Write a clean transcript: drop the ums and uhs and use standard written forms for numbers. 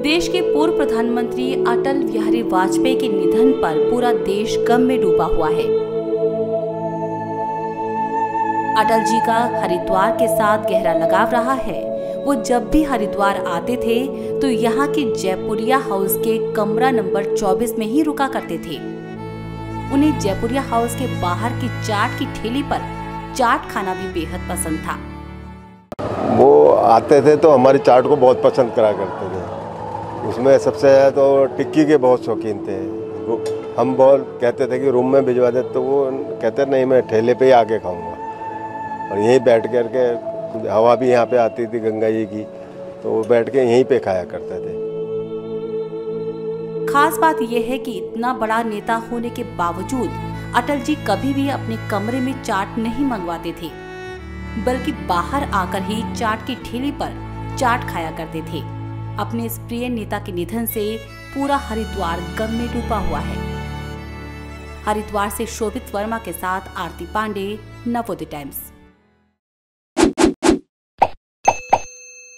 देश के पूर्व प्रधानमंत्री अटल बिहारी वाजपेयी के निधन पर पूरा देश गम में डूबा हुआ है। अटल जी का हरिद्वार के साथ गहरा लगाव रहा है। वो जब भी हरिद्वार आते थे तो यहाँ के जयपुरिया हाउस के कमरा नंबर 24 में ही रुका करते थे। उन्हें जयपुरिया हाउस के बाहर की चाट की ठेली पर चाट खाना भी बेहद पसंद था। वो आते थे तो हमारी चाट को बहुत पसंद करा करते थे। उसमें सबसे ज़्यादा तो टिक्की के बहुत शौकीन थे। हम बहुत कहते थे कि रूम में भिजवा दे, तो वो कहते नहीं, मैं ठेले पे ही आके खाऊंगा। और यहीं बैठ कर के, हवा भी यहाँ पे आती थी गंगा जी की, तो वो बैठ के यहीं पे खाया करते थे। खास बात यह है कि इतना बड़ा नेता होने के बावजूद अटल जी कभी भी अपने कमरे में चाट नहीं मंगवाते थे, बल्कि बाहर आकर ही चाट की ठेली पर चाट खाया करते थे। अपने इस प्रिय नेता के निधन से पूरा हरिद्वार गम में डूबा हुआ है। हरिद्वार से शोभित वर्मा के साथ आरती पांडे, नवोदय टाइम्स।